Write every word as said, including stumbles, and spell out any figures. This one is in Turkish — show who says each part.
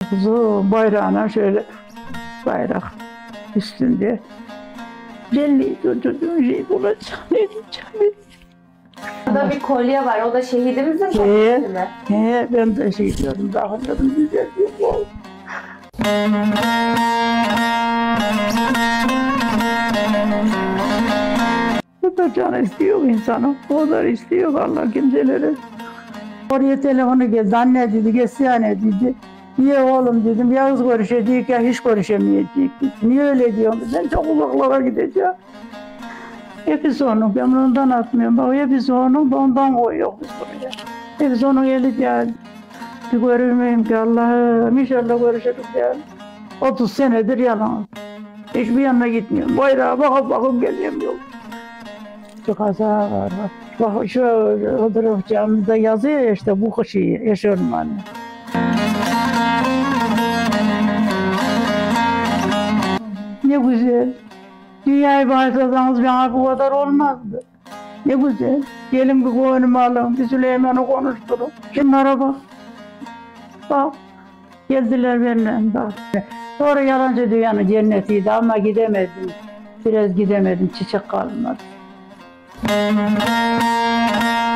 Speaker 1: Uzun bayrağına şöyle bayrak üstünde belli çocuğun şey bulacağım ne diyeceğim.
Speaker 2: Burada bir kolye var. O da şehidimizin kolyesi mi?
Speaker 1: He, ben de şey diyordum, daha diyordum, güzel bir bol. Bu da can istiyor insanı, o da istiyor Allah kimseleri. Oraya telefonu geldi, anne dedi, geçsene dedi. Niye oğlum dedim, yalnız görüşecek ya hiç görüşemeyecek. Niye öyle diyorsun? Ben çok uzaklara gideceğim. Hepsi onun, ben ondan atmıyorum. Bak hepsi onun, ondan koyuyor biz buraya. Hepsi onun eli geldi. Bir görmeyeyim ki Allah'ım, inşallah görüşürüz yani. otuz senedir yalan. Hiçbir yanına gitmiyorum. Bayrağa bakıp bakıp geliyorum yok. Şu kaza var. Bak şu fotoğraf camida yazıyor ya işte bu şeyi, eşofmanı. Ne güzel. Dünyayı başlasanız bana bu kadar olmazdı. Ne güzel. Gelin bir koyunumu alın, bir Süleyman'ı konuşturun. Şunlara bak. Bak. Geldiler benimle bak. Sonra yalancı dünyanın cennetiydi ama gidemedim. Biraz gidemedim, çiçek kalmadı.